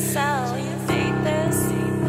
So you think this?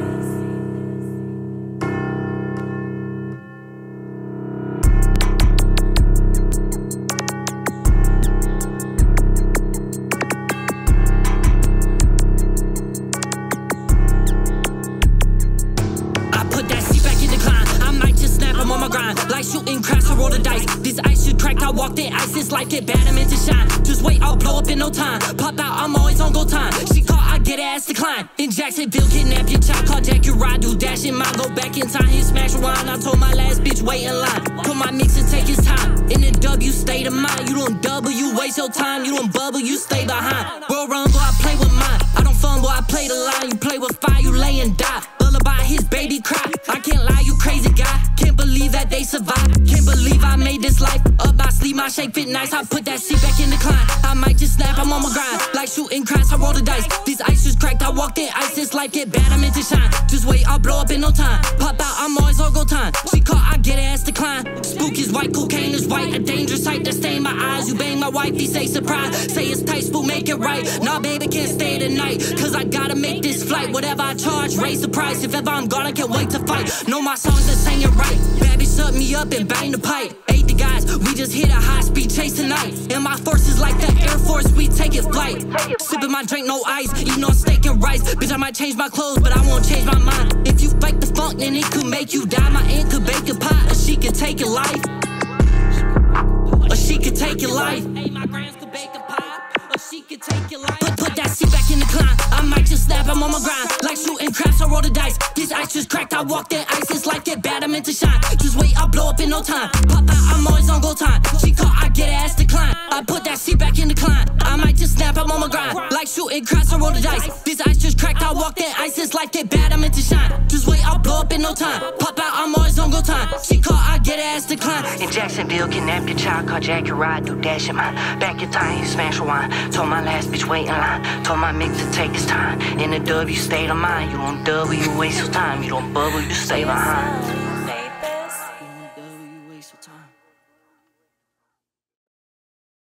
I'm on my grind, like shooting craps, I roll the dice. This ice should crack, I walked in ice, this life get bad, I'm meant to shine. Just wait, I'll blow up in no time. Pop out, I'm always on go time. She call, I get ass decline. In Jacksonville, kidnap your child, call Jack, you ride, do dash in mine. Go back in time, hit smash rewind. I told my last bitch, wait in line. Put my mix and take his time. In the W, state of mind. You don't double, you waste your time. You don't bubble, you stay behind. World run, boy, I play with mine. I don't fumble, I play the line. You play with fire, you lay and die. Lullaby, his baby cry. I can't lie, you crazy guy. Can't believe that they survived. Can't believe I made this life. Up my sleeve, my shape fit nice. I put that seat back in decline. I might just snap, I'm on my grind. Like shooting craps, I roll the dice. This ice just cracked, I walked in ice. This life get bad, I'm meant to shine. Just wait, I'll blow up in no time. Pop out, I'm always on go time. She call, I get ass decline. Spook is white, cocaine is white. A dangerous sight that stain my eyes. You bang my wife, he say surprise. Say it's tight, Spook, make it right. Nah, baby, can't stay tonight. Cause I gotta make this flight. Whatever I charge, raise the price. If ever I'm gone, I can't wait to fight. Know my songs that sang it right. Bad bitch shut me up and bang the pipe. Ate the guys, we just hit a high speed chase tonight. And my forces like the Air Force, we taking flight. Sipping my drink, no ice, eating on steak and rice. Bitch, I might change my clothes, but I won't change my mind. If you fake the funk, then it could make you die. My aunt could bake a pie, or she could take your life. Or she could take your life. Hey, my grams could bake a pie, or she could take your life. Put that seat back in the climb. I might just snap, I'm on my grind. Like shooting craps, I roll the dice. This ice just cracked, I walked in ice. This life get bad, I'm meant to shine. Just wait, I'll blow up in no time. Pop out, I'm always on go time. She call, I get ass decline. I put that seat back in the climb. I might just snap, I'm on my grind. Like shooting craps, I roll the dice. This ice just cracked, I walked in ice. This life get bad, I'm meant to shine. Just wait, I'll blow up in no time. Pop out, I'm always on go time. She call, I get ass decline. In Jacksonville, kidnap your child, call Jack, you ride, do dash in mine. Back in time, smash rewind. Told my last bitch, wait in line. Told my mix to take his time. In the W, state of mind. You don't double, you waste your time. You don't bubble, you stay behind.